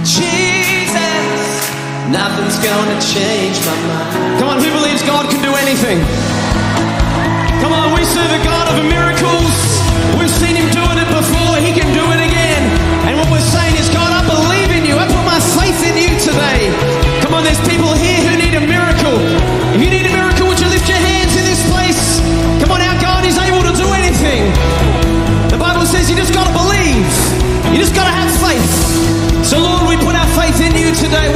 Jesus, nothing's gonna change my mind. Come on, who believes God can do anything? Come on, we serve a God of miracles. We've seen him doing it before. He can do it again. And what we're saying is, God, I believe in you. I put my faith in you today. Come on, there's people here who need a miracle. If you need a miracle, would you lift your hands in this place? Come on, our God is able to do anything. The Bible says you just got to believe. You just got to have faith. So, Lord, we put our faith in you today.